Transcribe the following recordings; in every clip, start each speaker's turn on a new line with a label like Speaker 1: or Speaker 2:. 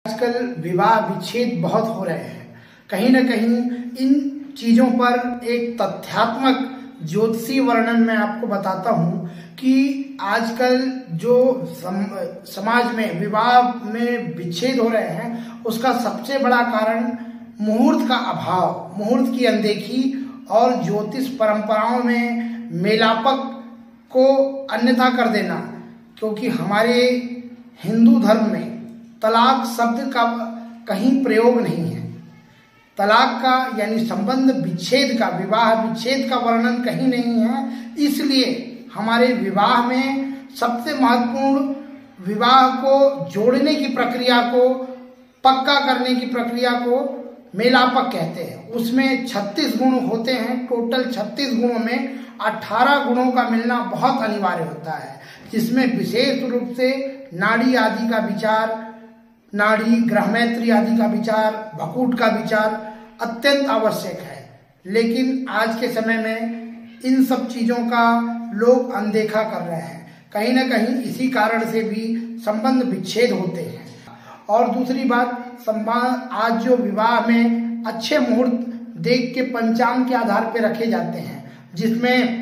Speaker 1: आजकल विवाह विच्छेद बहुत हो रहे हैं। कहीं न कहीं इन चीजों पर एक तथ्यात्मक ज्योतिषीय वर्णन मैं आपको बताता हूं कि आजकल जो समाज में विवाह में विच्छेद हो रहे हैं उसका सबसे बड़ा कारण मुहूर्त का अभाव, मुहूर्त की अनदेखी और ज्योतिष परंपराओं में मेलापक को अन्यथा कर देना। क्योंकि हमारे हिंदू धर्म में तलाक शब्द का कहीं प्रयोग नहीं है। तलाक का यानी संबंध विच्छेद का, विवाह विच्छेद का वर्णन कहीं नहीं है। इसलिए हमारे विवाह में सबसे महत्वपूर्ण विवाह को जोड़ने की प्रक्रिया को, पक्का करने की प्रक्रिया को मेलापक कहते हैं। उसमें 36 गुण होते हैं। टोटल 36 गुणों में 18 गुणों का मिलना बहुत अनिवार्य होता है, जिसमें विशेष रूप से नाड़ी आदि का विचार, नाड़ी ग्रहमैत्री आदि का विचार, भकूट का विचार अत्यंत आवश्यक है। लेकिन आज के समय में इन सब चीजों का लोग अनदेखा कर रहे हैं। कहीं न कहीं इसी कारण से भी संबंध विच्छेद होते हैं। और दूसरी बात, आज जो विवाह में अच्छे मुहूर्त देख के पंचांग के आधार पर रखे जाते हैं, जिसमें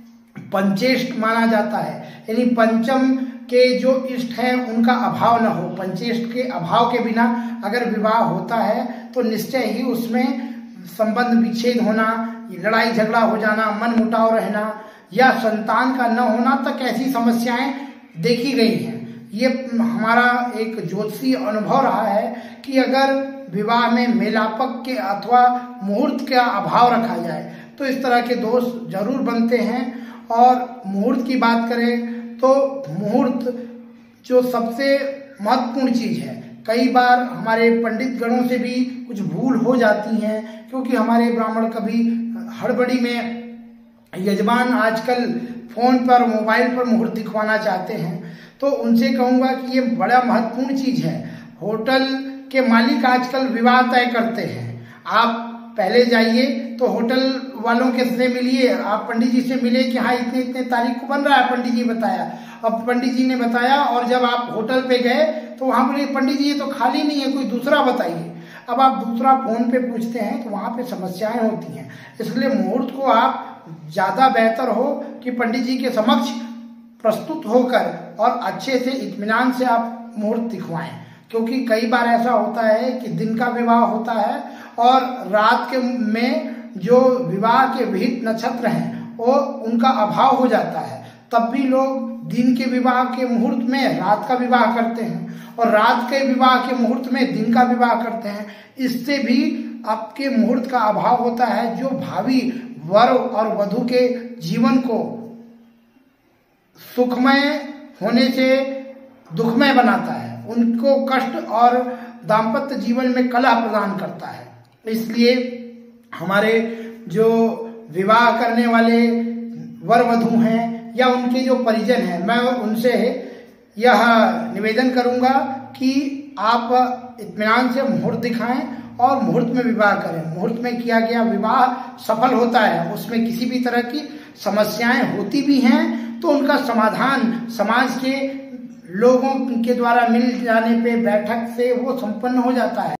Speaker 1: पंचेष्ट माना जाता है, यानी पंचम के जो इष्ट हैं उनका अभाव न हो। पंचेष्ट के अभाव के बिना अगर विवाह होता है तो निश्चय ही उसमें संबंध विच्छेद होना, लड़ाई झगड़ा हो जाना, मन मुटाव रहना या संतान का न होना तक ऐसी समस्याएं देखी गई हैं। ये हमारा एक ज्योतिषीय अनुभव रहा है कि अगर विवाह में मेलापक के अथवा मुहूर्त का अभाव रखा जाए तो इस तरह के दोष जरूर बनते हैं। और मुहूर्त की बात करें तो मुहूर्त जो सबसे महत्वपूर्ण चीज है, कई बार हमारे पंडित गणों से भी कुछ भूल हो जाती है, क्योंकि हमारे ब्राह्मण कभी हड़बड़ी में यजमान आजकल फोन पर, मोबाइल पर मुहूर्त दिखवाना चाहते हैं। तो उनसे कहूंगा कि ये बड़ा महत्वपूर्ण चीज है। होटल के मालिक आजकल विवाह तय करते हैं। आप पहले जाइए तो होटल वालों के से मिलिए, आप पंडित जी से मिले कि हाँ इतने इतने तारीख को बन रहा है, पंडित जी बताया। अब पंडित जी ने बताया और जब आप होटल पे गए तो वहां बोले पंडित जी ये तो खाली नहीं है, कोई दूसरा बताइए। अब आप दूसरा फोन पे पूछते हैं तो वहां पे समस्याएं होती हैं। इसलिए मुहूर्त को आप ज्यादा बेहतर हो कि पंडित जी के समक्ष प्रस्तुत होकर और अच्छे से इत्मीनान से आप मुहूर्त दिखवाएं। क्योंकि कई बार ऐसा होता है कि दिन का विवाह होता है और रात के में जो विवाह के विहित नक्षत्र हैं वो उनका अभाव हो जाता है। तब भी लोग दिन के विवाह के मुहूर्त में रात का विवाह करते हैं और रात के विवाह के मुहूर्त में दिन का विवाह करते हैं। इससे भी आपके मुहूर्त का अभाव होता है, जो भावी वर और वधू के जीवन को सुखमय होने से दुखमय बनाता है, उनको कष्ट और दाम्पत्य जीवन में कलह प्रदान करता है। इसलिए हमारे जो विवाह करने वाले वर वधू हैं या उनके जो परिजन हैं, मैं उनसे यह निवेदन करूंगा कि आप इत्मीनान से मुहूर्त दिखाएं और मुहूर्त में विवाह करें। मुहूर्त में किया गया विवाह सफल होता है, उसमें किसी भी तरह की समस्याएं होती भी हैं तो उनका समाधान समाज के लोगों के द्वारा मिल जाने पे, बैठक से वो संपन्न हो जाता है।